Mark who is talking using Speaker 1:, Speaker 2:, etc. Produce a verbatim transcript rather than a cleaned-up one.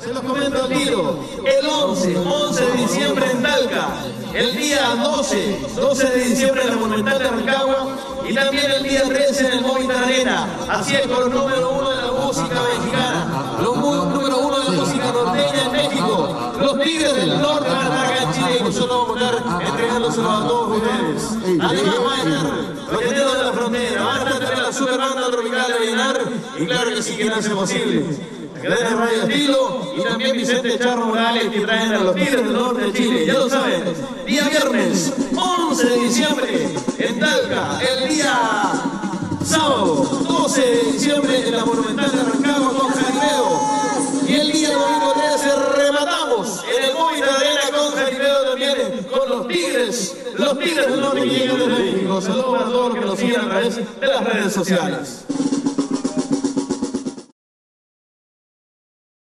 Speaker 1: se los comento al tiro. El once, once de diciembre en Talca. El día doce, doce de diciembre en la Monumental de Rancagua. Y también el día trece en el Movistar Arena. Así es, con los número uno de la música mexicana. Los número uno de la música norteña en México. Los Tigres del Norte van a estar acá en Chile y nosotros vamos a estar entregándoselo a todos ustedes. Además van a estar los teneros de la frontera. Van a estar también la super banda tropical de Vallenar. Y claro que sí que no hace posible. Cadena Radio Estilo y también Vicente Charro Morales, que traen a los Tigres del Norte de Chile. Ya lo saben, día viernes, once de diciembre en Talca. El día sábado, doce de diciembre en la Monumental de Rancagua con Jaripeo. Y el día domingo trece rematamos en el Movistar Arena con Jaripeo también, con los Tigres, los Tigres del Norte que llegan desde México. Saludos a todos los que nos siguen a través de las redes sociales.